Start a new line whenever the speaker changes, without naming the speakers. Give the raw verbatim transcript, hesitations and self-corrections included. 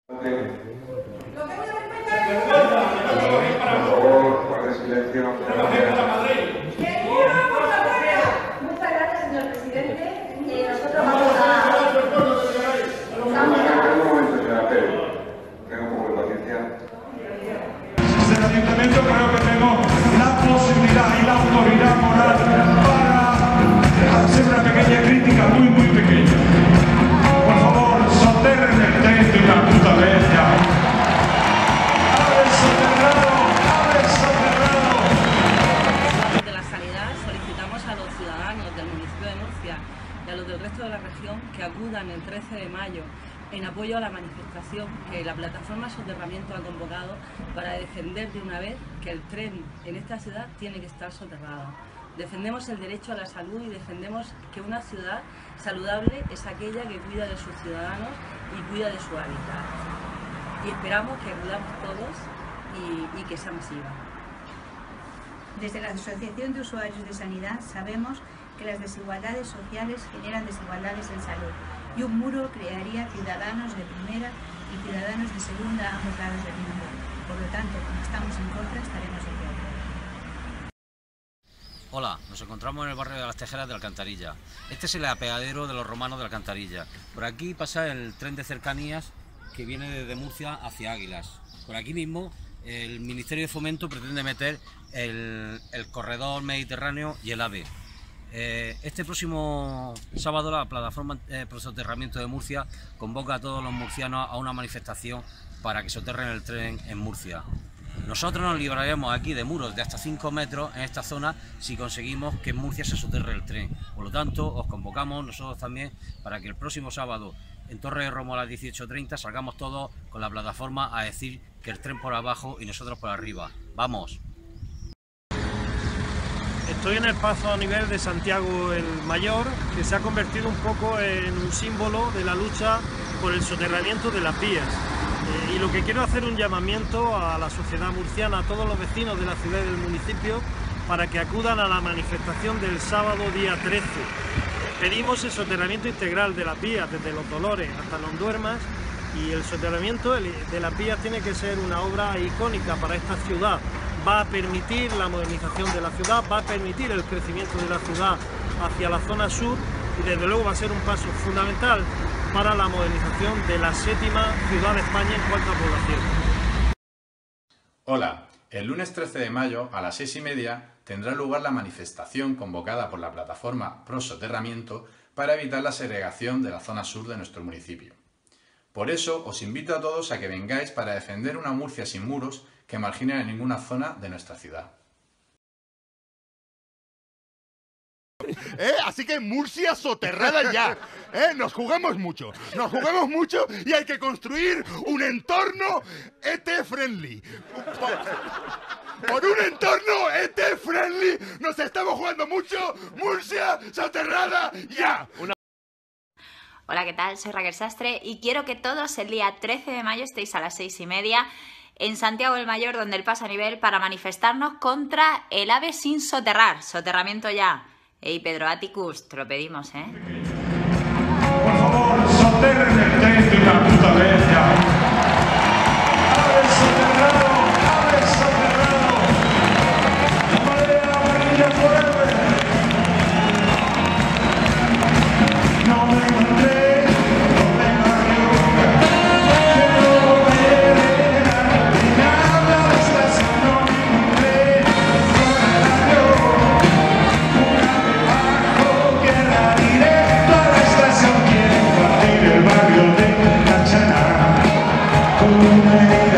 Por favor, guarde silencio.
Muchas gracias, señor presidente. Eh, nosotros vamos a...
Un momento, señora Pérez. Tengo un poco de paciencia.
Desde el Ayuntamiento creo que tenemos la posibilidad y la autoridad moral para hacer una pequeña crítica, muy, muy pequeña. Por favor, soterren el tren de una puta vez ya. ¡Abre soterrado! ¡Abre soterrado!
De la sanidad solicitamos a los ciudadanos del municipio de Murcia y a los del resto de la región que acudan el trece de mayo en apoyo a la manifestación que la plataforma Soterramiento ha convocado para defender de una vez que el tren en esta ciudad tiene que estar soterrado. Defendemos el derecho a la salud y defendemos que una ciudad saludable es aquella que cuida de sus ciudadanos y cuida de su hábitat. Y esperamos que acudamos todos y, y que sea masiva.
Desde la Asociación de Usuarios de Sanidad sabemos que las desigualdades sociales generan desigualdades en salud y un muro crearía ciudadanos de primera y ciudadanos de segunda a ambos lados del mundo. Por lo tanto, como estamos en contra, estaremos en contra.
Hola, nos encontramos en el barrio de las Tejeras de Alcantarilla. Este es el apeadero de los romanos de Alcantarilla. Por aquí pasa el tren de cercanías que viene desde Murcia hacia Águilas. Por aquí mismo el Ministerio de Fomento pretende meter el, el corredor mediterráneo y el AVE. Eh, este próximo sábado la plataforma eh, Pro Soterramiento de Murcia convoca a todos los murcianos a una manifestación para que soterren el tren en Murcia. Nosotros nos libraremos aquí de muros de hasta cinco metros en esta zona si conseguimos que en Murcia se soterre el tren. Por lo tanto, os convocamos nosotros también para que el próximo sábado en Torre de Romo a las dieciocho treinta salgamos todos con la plataforma a decir que el tren por abajo y nosotros por arriba. ¡Vamos!
Estoy en el paso a nivel de Santiago el Mayor, que se ha convertido un poco en un símbolo de la lucha por el soterramiento de las vías. Eh, y lo que quiero hacer es un llamamiento a la sociedad murciana, a todos los vecinos de la ciudad y del municipio, para que acudan a la manifestación del sábado día trece. Pedimos el soterramiento integral de las vías, desde Los Dolores hasta Los Duermas, y el soterramiento de las vías tiene que ser una obra icónica para esta ciudad. Va a permitir la modernización de la ciudad, va a permitir el crecimiento de la ciudad hacia la zona sur y desde luego va a ser un paso fundamental para la modernización de la séptima ciudad de España en cuanto a población.
Hola, el lunes trece de mayo a las seis y media tendrá lugar la manifestación convocada por la plataforma Pro Soterramiento para evitar la segregación de la zona sur de nuestro municipio. Por eso os invito a todos a que vengáis para defender una Murcia sin muros que margine a ninguna zona de nuestra ciudad.
¿Eh? Así que Murcia soterrada ya. ¿Eh? Nos jugamos mucho, nos jugamos mucho y hay que construir un entorno E T-friendly. Por, por un entorno E T-friendly nos estamos jugando mucho. Murcia soterrada ya. Una...
Hola, ¿qué tal? Soy Raquel Sastre y quiero que todos el día trece de mayo estéis a las seis y media en Santiago el Mayor, donde el paso a nivel, para manifestarnos contra el AVE sin soterrar. Soterramiento ya. Ey, Pedro Atticus, te lo pedimos, ¿eh?
Por favor, soterren el tren de una puta vez ya. ¡Abre soterrado! ¡Abre soterrado! ¡Marea amarilla forever! No me encontré, no me encontré. Quiero ver y nada de estación, no me encontré. Fuera yo, una debajo, guerra directo a la estación. Quiero partir el barrio de Tachana.